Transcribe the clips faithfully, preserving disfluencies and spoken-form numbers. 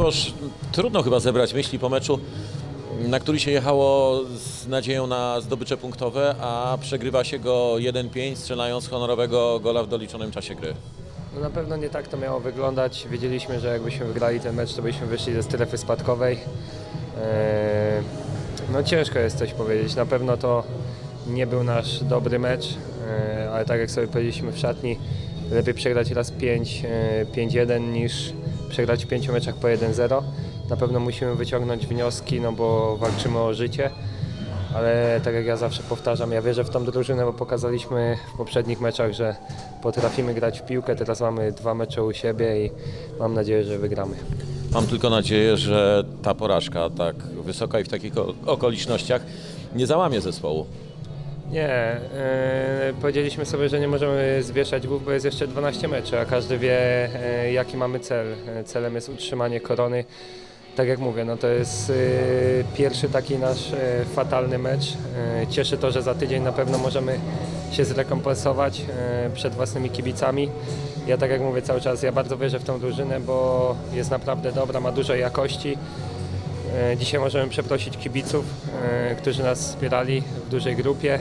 Grzegorz, trudno chyba zebrać myśli po meczu, na który się jechało z nadzieją na zdobycze punktowe, a przegrywa się go jeden pięć, strzelając honorowego gola w doliczonym czasie gry. No na pewno nie tak to miało wyglądać. Wiedzieliśmy, że jakbyśmy wygrali ten mecz, to byśmy wyszli ze strefy spadkowej. Eee, no ciężko jest coś powiedzieć. Na pewno to nie był nasz dobry mecz, eee, ale tak jak sobie powiedzieliśmy w szatni, lepiej przegrać raz pięć jeden niż przegrać w pięciu meczach po jeden zero. Na pewno musimy wyciągnąć wnioski, no bo walczymy o życie. Ale tak jak ja zawsze powtarzam, ja wierzę w tą drużynę, bo pokazaliśmy w poprzednich meczach, że potrafimy grać w piłkę. Teraz mamy dwa mecze u siebie i mam nadzieję, że wygramy. Mam tylko nadzieję, że ta porażka tak wysoka i w takich okolicznościach nie załamie zespołu. Nie, yy, powiedzieliśmy sobie, że nie możemy zwieszać głów, bo jest jeszcze dwanaście meczy, a każdy wie, yy, jaki mamy cel. Celem jest utrzymanie korony. Tak jak mówię, no to jest y, pierwszy taki nasz y, fatalny mecz. Y, cieszy to, że za tydzień na pewno możemy się zrekompensować y, przed własnymi kibicami. Ja tak jak mówię cały czas, ja bardzo wierzę w tą drużynę, bo jest naprawdę dobra, ma dużo jakości. Y, dzisiaj możemy przeprosić kibiców, y, którzy nas wspierali w dużej grupie.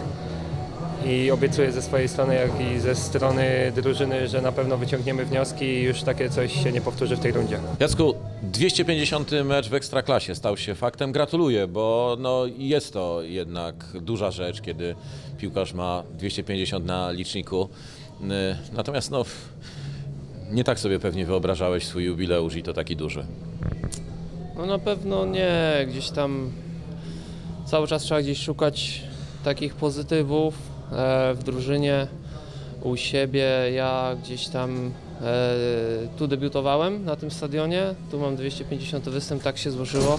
I obiecuję ze swojej strony, jak i ze strony drużyny, że na pewno wyciągniemy wnioski i już takie coś się nie powtórzy w tej rundzie. Jacku, dwieście pięćdziesiąty mecz w Ekstraklasie stał się faktem. Gratuluję, bo no jest to jednak duża rzecz, kiedy piłkarz ma dwieście pięćdziesiąt na liczniku. Natomiast no, nie tak sobie pewnie wyobrażałeś swój jubileusz i to taki duży. No na pewno nie, gdzieś tam cały czas trzeba gdzieś szukać takich pozytywów w drużynie, u siebie. Ja gdzieś tam e, tu debiutowałem na tym stadionie, tu mam dwieście pięćdziesiąty występ, tak się złożyło.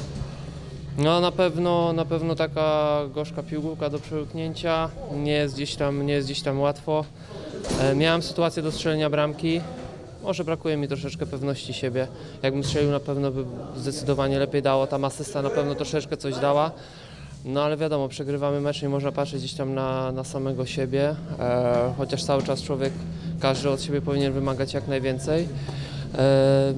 No na pewno, na pewno taka gorzka piłka do przełknięcia, nie jest gdzieś tam, nie jest gdzieś tam łatwo. E, miałem sytuację do strzelenia bramki, może brakuje mi troszeczkę pewności siebie. Jakbym strzelił, na pewno by zdecydowanie lepiej dało, tam asysta na pewno troszeczkę coś dała. No ale wiadomo, przegrywamy mecz, nie można patrzeć gdzieś tam na, na samego siebie, e, chociaż cały czas człowiek, każdy od siebie powinien wymagać jak najwięcej. E,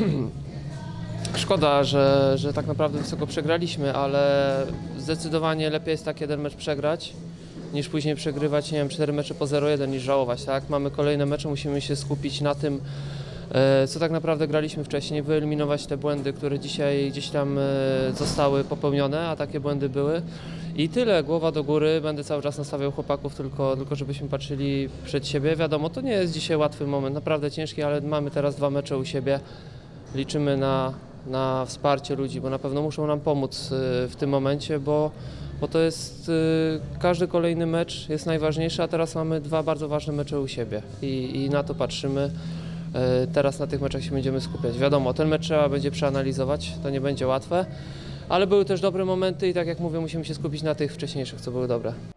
szkoda, że, że tak naprawdę wysoko przegraliśmy, ale zdecydowanie lepiej jest tak jeden mecz przegrać, niż później przegrywać, nie wiem, cztery mecze po zero jeden, niż żałować, tak? Mamy kolejne mecze, musimy się skupić na tym, co tak naprawdę graliśmy wcześniej, wyeliminować te błędy, które dzisiaj gdzieś tam zostały popełnione, a takie błędy były. I tyle, głowa do góry, będę cały czas nastawiał chłopaków, tylko, tylko żebyśmy patrzyli przed siebie. Wiadomo, to nie jest dzisiaj łatwy moment, naprawdę ciężki, ale mamy teraz dwa mecze u siebie. Liczymy na, na wsparcie ludzi, bo na pewno muszą nam pomóc w tym momencie, bo, bo to jest, każdy kolejny mecz jest najważniejszy, a teraz mamy dwa bardzo ważne mecze u siebie i, i na to patrzymy. Teraz na tych meczach się będziemy skupiać. Wiadomo, ten mecz trzeba będzie przeanalizować, to nie będzie łatwe, ale były też dobre momenty i tak jak mówię, musimy się skupić na tych wcześniejszych, co były dobre.